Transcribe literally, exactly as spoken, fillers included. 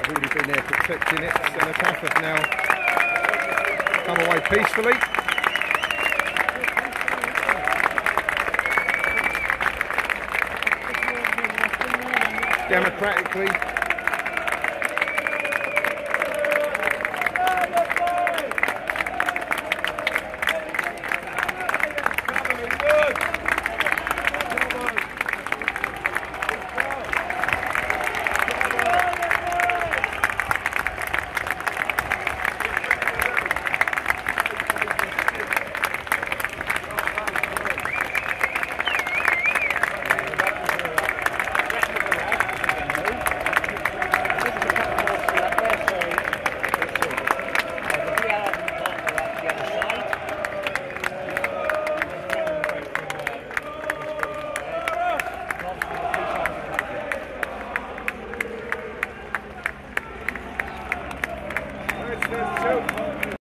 that have already been there protecting it. Cenotaph have now come away peacefully. Democratically.